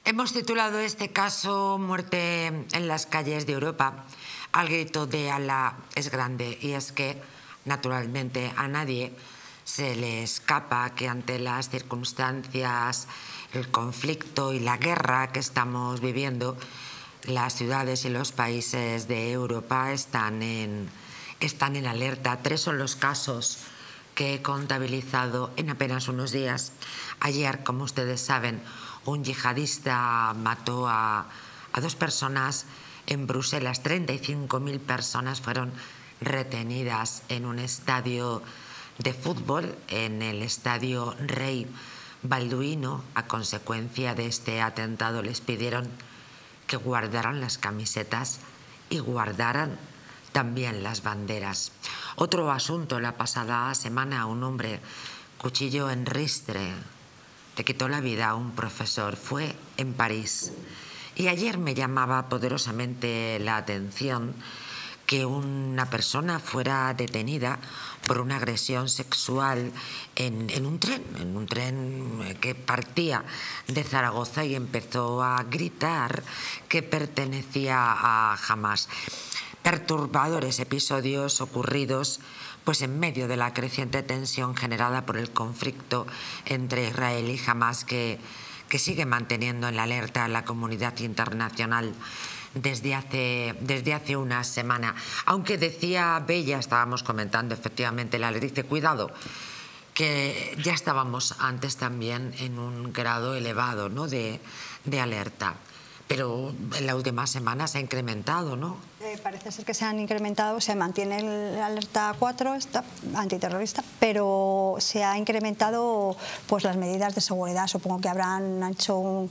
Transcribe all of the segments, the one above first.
Hemos titulado este caso "Muerte en las calles de Europa". Al grito de Alá es grande, y es que, naturalmente, a nadie se le escapa que ante las circunstancias, el conflicto y la guerra que estamos viviendo, las ciudades y los países de Europa están en alerta. 3 son los casos que he contabilizado en apenas unos días. Ayer, como ustedes saben, un yihadista mató a 2 personas en Bruselas. 35.000 personas fueron retenidas en un estadio de fútbol, en el estadio Rey Balduino. A consecuencia de este atentado les pidieron que guardaran las camisetas y guardaran también las banderas. Otro asunto: la pasada semana un hombre, cuchillo en ristre, le quitó la vida a un profesor. Fue en París. Y ayer me llamaba poderosamente la atención que una persona fuera detenida por una agresión sexual en un tren que partía de Zaragoza, y empezó a gritar que pertenecía a Hamás. Perturbadores episodios ocurridos pues en medio de la creciente tensión generada por el conflicto entre Israel y Hamás, que sigue manteniendo en la alerta a la comunidad internacional desde hace una semana. Aunque decía Bella, estábamos comentando, efectivamente, le dice cuidado, que ya estábamos antes también en un grado elevado, ¿no?, de alerta. Pero en la última semana se ha incrementado, ¿no? Parece ser que se han incrementado, se mantiene el alerta 4, está antiterrorista, pero se ha incrementado pues las medidas de seguridad. Supongo que habrán hecho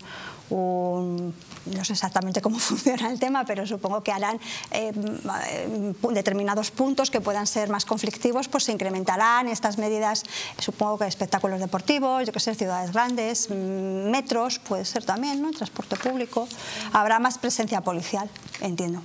no sé exactamente cómo funciona el tema, pero supongo que harán determinados puntos que puedan ser más conflictivos, pues se incrementarán estas medidas. Supongo que espectáculos deportivos, yo que sé, ciudades grandes, metros, puede ser también, ¿no?, transporte público. Habrá más presencia policial, entiendo.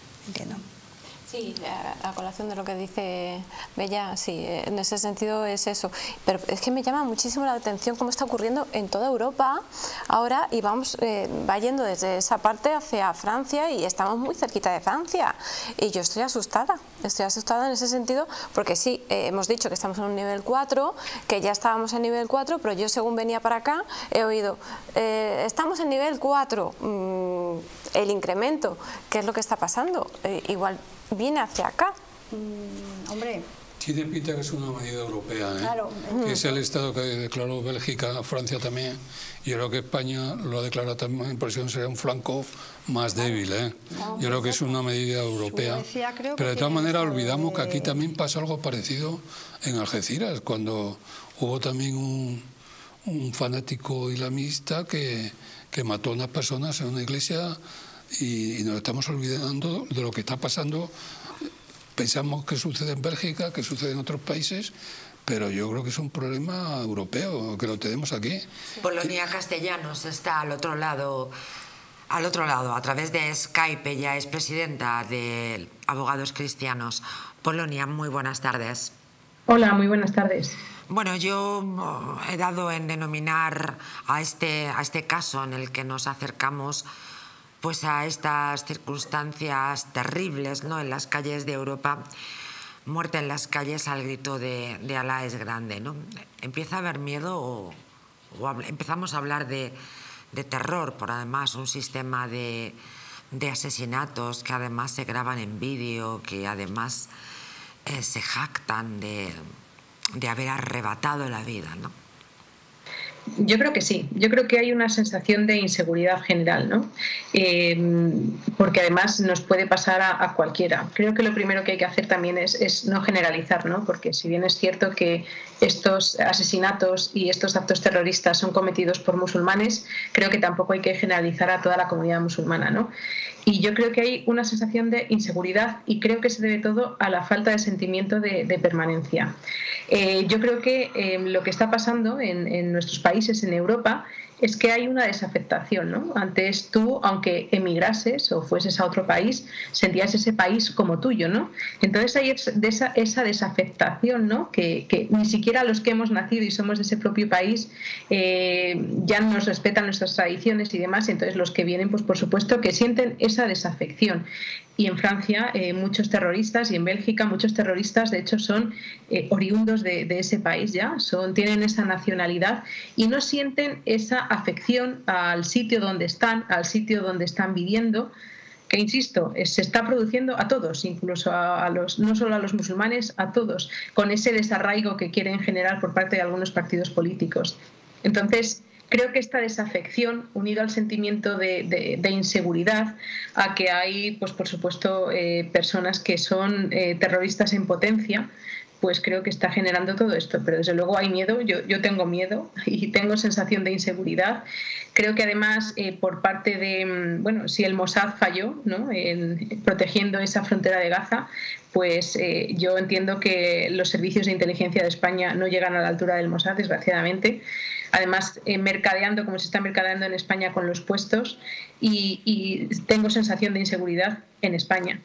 Sí, a colación de lo que dice Bella, sí, en ese sentido es eso. Pero es que me llama muchísimo la atención cómo está ocurriendo en toda Europa ahora, y va yendo desde esa parte hacia Francia, y estamos muy cerquita de Francia. Y yo estoy asustada en ese sentido, porque sí, hemos dicho que estamos en un nivel 4, que ya estábamos en nivel 4, pero yo, según venía para acá, he oído, estamos en nivel 4, el incremento, ¿qué es lo que está pasando? Igual viene hacia acá. Hombre, tiene pinta que es una medida europea, ¿eh? Claro. Que es el Estado que declaró Bélgica, Francia también, y yo creo que España lo ha declarado también, por eso sería un flanco más débil, ¿eh? Yo creo que es una medida europea. Pero de todas maneras olvidamos que aquí también pasó algo parecido en Algeciras, cuando hubo también un fanático islamista que mató a unas personas en una iglesia, y nos estamos olvidando de lo que está pasando. Pensamos que sucede en Bélgica, que sucede en otros países, pero yo creo que es un problema europeo, que lo tenemos aquí. Polonia Castellanos está al otro lado, a través de Skype. Ella es presidenta de Abogados Cristianos. Polonia, muy buenas tardes. Hola, muy buenas tardes. Bueno, yo he dado en denominar a este caso en el que nos acercamos pues a estas circunstancias terribles, ¿no?, en las calles de Europa. Muerte en las calles al grito de Alá es grande, ¿no? Empieza a haber miedo o empezamos a hablar de terror, por además un sistema de asesinatos que además se graban en vídeo, que además se jactan de haber arrebatado la vida, ¿no? Yo creo que sí, yo creo que hay una sensación de inseguridad general, ¿no? Porque además nos puede pasar a cualquiera. Creo que lo primero que hay que hacer también es no generalizar, ¿no? Porque si bien es cierto que estos asesinatos y estos actos terroristas son cometidos por musulmanes, creo que tampoco hay que generalizar a toda la comunidad musulmana, ¿no? Y yo creo que hay una sensación de inseguridad, y creo que se debe todo a la falta de sentimiento de permanencia. Yo creo que lo que está pasando en nuestros países, en Europa, es que hay una desafectación, ¿no? Antes tú, aunque emigrases o fueses a otro país, sentías ese país como tuyo, ¿no? Entonces hay esa desafectación, ¿no? Que ni siquiera los que hemos nacido y somos de ese propio país ya nos respetan nuestras tradiciones y demás, entonces los que vienen, pues por supuesto que sienten esa desafección. Y en Francia muchos terroristas, y en Bélgica muchos terroristas de hecho son oriundos de ese país ya, tienen esa nacionalidad y no sienten esa afección al sitio donde están, al sitio donde están viviendo, que insisto, se está produciendo a todos, incluso no solo a los musulmanes, a todos, con ese desarraigo que quieren generar por parte de algunos partidos políticos. Entonces, creo que esta desafección, unido al sentimiento de inseguridad, a que hay, pues por supuesto, personas que son terroristas en potencia, pues creo que está generando todo esto. Pero desde luego hay miedo, yo tengo miedo y tengo sensación de inseguridad. Creo que además por parte de, bueno, si el Mossad falló, ¿no?, protegiendo esa frontera de Gaza, pues yo entiendo que los servicios de inteligencia de España no llegan a la altura del Mossad, desgraciadamente. Además, mercadeando como se está mercadeando en España con los puestos y tengo sensación de inseguridad en España.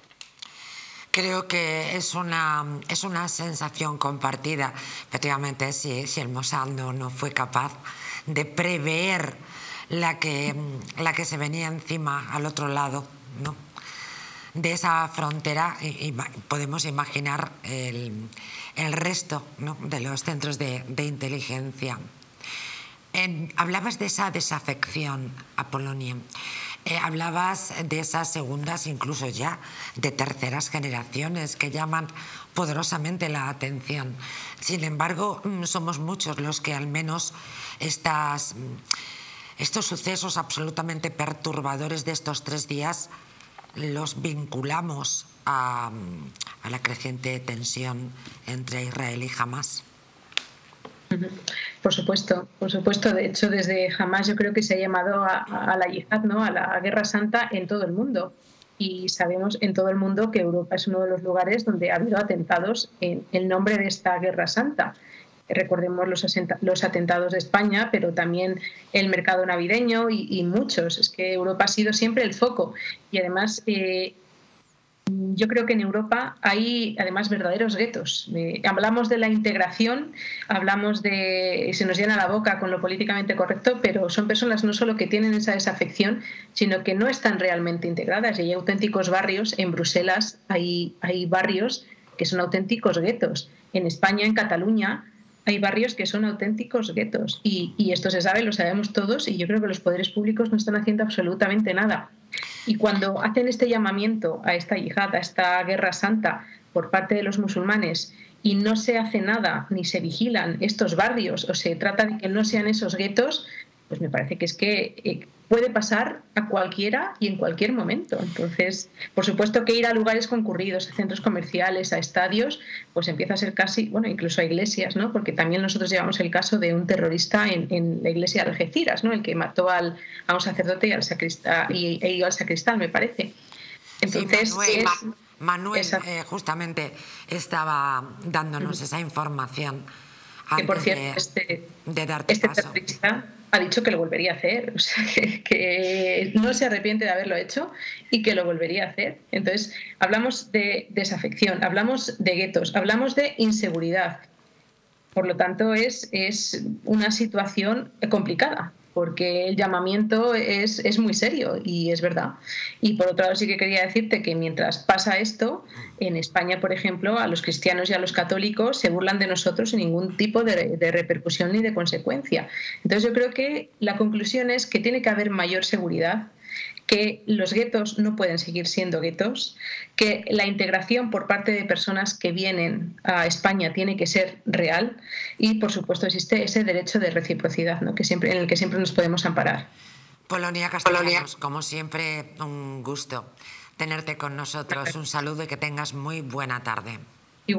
Creo que es una sensación compartida. Efectivamente, si el Mossad no fue capaz de prever la que se venía encima al otro lado, ¿no?, de esa frontera, y podemos imaginar el resto, ¿no?, de los centros de inteligencia. Hablabas de esa desafección, Apolonia. Hablabas de esas segundas, incluso ya de terceras generaciones que llaman poderosamente la atención. Sin embargo, somos muchos los que al menos estos sucesos absolutamente perturbadores de estos 3 días los vinculamos a la creciente tensión entre Israel y Hamás. Por supuesto. De hecho, desde Hamás yo creo que se ha llamado a la yihad, ¿no?, a la Guerra Santa en todo el mundo. Y sabemos en todo el mundo que Europa es uno de los lugares donde ha habido atentados en el nombre de esta Guerra Santa. Recordemos los atentados de España, pero también el mercado navideño y muchos. Es que Europa ha sido siempre el foco. Y además yo creo que en Europa hay además verdaderos guetos. Hablamos de la integración, se nos llena la boca con lo políticamente correcto, pero son personas no solo que tienen esa desafección, sino que no están realmente integradas. Y hay auténticos barrios, en Bruselas hay barrios que son auténticos guetos. En España, en Cataluña, hay barrios que son auténticos guetos. Y esto se sabe, lo sabemos todos, y yo creo que los poderes públicos no están haciendo absolutamente nada. Y cuando hacen este llamamiento a esta yihad, a esta guerra santa por parte de los musulmanes, y no se hace nada, ni se vigilan estos barrios, o se trata de que no sean esos guetos, pues me parece que es que puede pasar a cualquiera y en cualquier momento. Entonces, por supuesto que ir a lugares concurridos, a centros comerciales, a estadios, pues empieza a ser casi, bueno, incluso a iglesias, ¿no? Porque también nosotros llevamos el caso de un terrorista en la iglesia de Algeciras, ¿no?, el que mató a un sacerdote y al sacristán, me parece. Entonces, sí, Manuel justamente estaba dándonos esa información. Que por cierto, de darte paso. Terrorista ha dicho que lo volvería a hacer, o sea, que no se arrepiente de haberlo hecho y que lo volvería a hacer. Entonces, hablamos de desafección, hablamos de guetos, hablamos de inseguridad. Por lo tanto, es una situación complicada, porque el llamamiento es muy serio y es verdad. Y por otro lado sí que quería decirte que mientras pasa esto, en España, por ejemplo, a los cristianos y a los católicos se burlan de nosotros sin ningún tipo de repercusión ni de consecuencia. Entonces yo creo que la conclusión es que tiene que haber mayor seguridad, que los guetos no pueden seguir siendo guetos, que la integración por parte de personas que vienen a España tiene que ser real y, por supuesto, existe ese derecho de reciprocidad, ¿no?, en el que siempre nos podemos amparar. Polonia Castellanos, como siempre, un gusto tenerte con nosotros. Un saludo y que tengas muy buena tarde.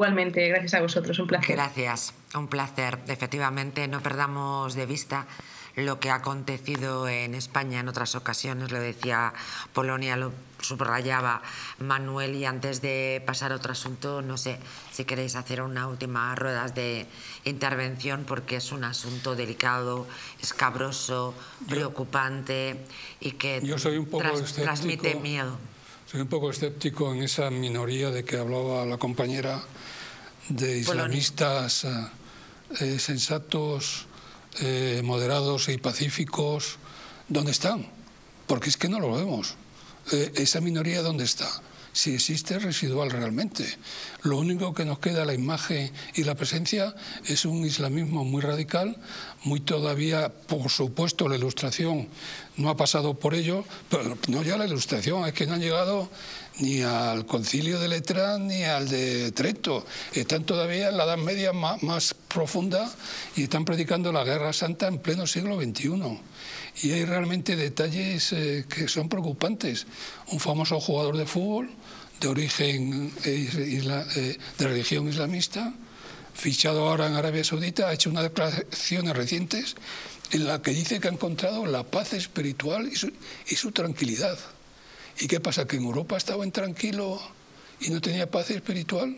Igualmente, gracias a vosotros, un placer. Gracias, un placer. Efectivamente, no perdamos de vista lo que ha acontecido en España en otras ocasiones, lo decía Polonia, lo subrayaba Manuel, y antes de pasar a otro asunto, no sé si queréis hacer una última rueda de intervención, porque es un asunto delicado, escabroso, preocupante y que yo soy un poco transmite miedo. Soy un poco escéptico en esa minoría de que hablaba la compañera, de islamistas sensatos, moderados y pacíficos. ¿Dónde están? Porque es que no lo vemos. Esa minoría, ¿dónde está? Si existe, es residual realmente. Lo único que nos queda, la imagen y la presencia, es un islamismo muy radical, muy todavía, por supuesto, la Ilustración no ha pasado por ello, pero no ya la Ilustración, es que no han llegado ni al Concilio de Letrán ni al de Trento. Están todavía en la Edad Media más profunda y están predicando la Guerra Santa en pleno siglo XXI. Y hay realmente detalles que son preocupantes. Un famoso jugador de fútbol de origen de religión islamista, fichado ahora en Arabia Saudita, ha hecho unas declaraciones recientes en las que dice que ha encontrado la paz espiritual y su tranquilidad. ¿Y qué pasa? ¿Que en Europa estaba intranquilo y no tenía paz espiritual?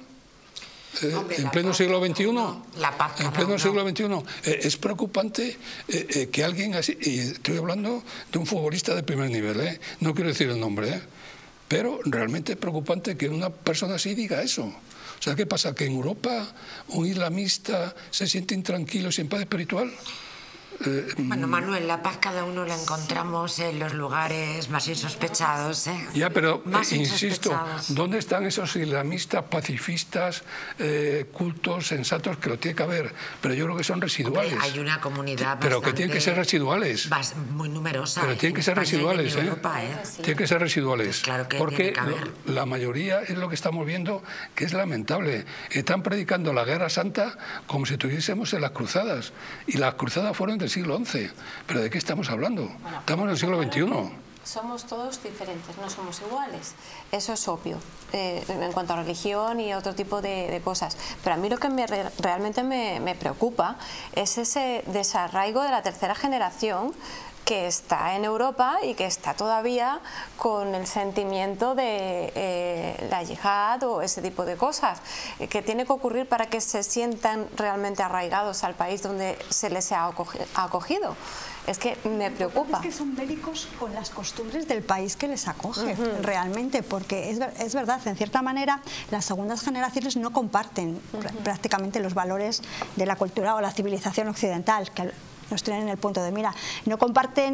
En pleno siglo XXI, en pleno siglo XXI, es preocupante que alguien así, y estoy hablando de un futbolista de primer nivel, no quiero decir el nombre, pero realmente es preocupante que una persona así diga eso. O sea, ¿qué pasa? ¿Que en Europa un islamista se siente intranquilo sin paz espiritual? Bueno, Manuel, la paz cada uno la encontramos en los lugares más insospechados. Ya, pero insisto, ¿dónde están esos islamistas pacifistas, cultos, sensatos, que lo tiene que haber? Pero yo creo que son residuales. Hombre, hay una comunidad pero que tienen que ser residuales. Muy numerosa. Pero tienen que ser residuales, Europa, Tienen que ser residuales. Pues claro que porque tiene que haber. La mayoría es lo que estamos viendo, que es lamentable. Están predicando la Guerra Santa como si estuviésemos en las cruzadas. Y las cruzadas fueron del siglo XI. ¿Pero de qué estamos hablando? Bueno, estamos en el siglo XXI. Somos todos diferentes, no somos iguales. Eso es obvio, en cuanto a religión y otro tipo de cosas. Pero a mí lo que realmente me preocupa es ese desarraigo de la tercera generación que está en Europa y que está todavía con el sentimiento de la yihad o ese tipo de cosas, que tiene que ocurrir para que se sientan realmente arraigados al país donde se les ha acogido. Es que me preocupa. Es que son bélicos con las costumbres del país que les acoge, realmente, porque es verdad, en cierta manera, las segundas generaciones no comparten prácticamente los valores de la cultura o la civilización occidental, que nos tienen en el punto de mira. No comparten,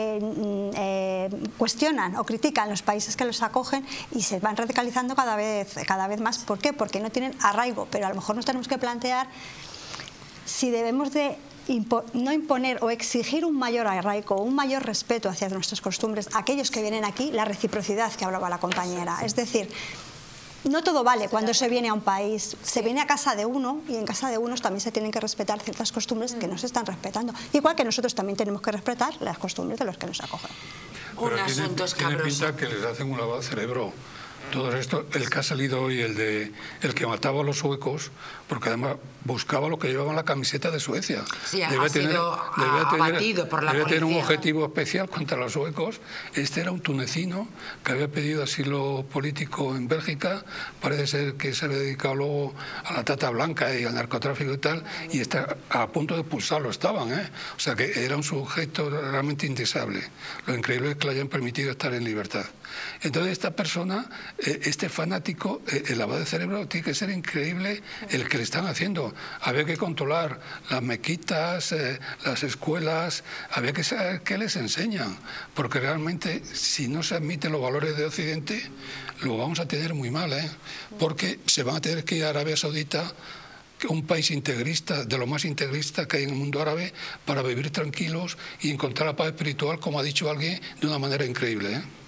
cuestionan o critican los países que los acogen y se van radicalizando cada vez más. ¿Por qué? Porque no tienen arraigo, pero a lo mejor nos tenemos que plantear si debemos de no imponer o exigir un mayor arraigo, un mayor respeto hacia nuestras costumbres, aquellos que vienen aquí, la reciprocidad que hablaba la compañera. Es decir, no todo vale cuando se viene a un país, se viene a casa de uno y en casa de unos también se tienen que respetar ciertas costumbres que no se están respetando. Igual que nosotros también tenemos que respetar las costumbres de los que nos acogen. Un asunto escabroso. Tiene pinta que les hacen un lavado de cerebro. Todo esto, el que ha salido hoy, el que mataba a los suecos, porque además buscaba lo que llevaba en la camiseta de Suecia. Sí, ha sido abatido por la policía. Debe tener un objetivo especial contra los suecos. Este era un tunecino que había pedido asilo político en Bélgica. Parece ser que se había dedicado luego a la trata blanca y al narcotráfico y tal, y está a punto de expulsarlo estaban, O sea que era un sujeto realmente indeseable. Lo increíble es que le hayan permitido estar en libertad. Entonces esta persona, este fanático, el lavado de cerebro tiene que ser increíble el que le están haciendo. Había que controlar las mezquitas, las escuelas, había que saber qué les enseñan, porque realmente si no se admiten los valores de Occidente, lo vamos a tener muy mal, porque se van a tener que ir a Arabia Saudita, un país integrista, de lo más integrista que hay en el mundo árabe, para vivir tranquilos y encontrar la paz espiritual, como ha dicho alguien, de una manera increíble,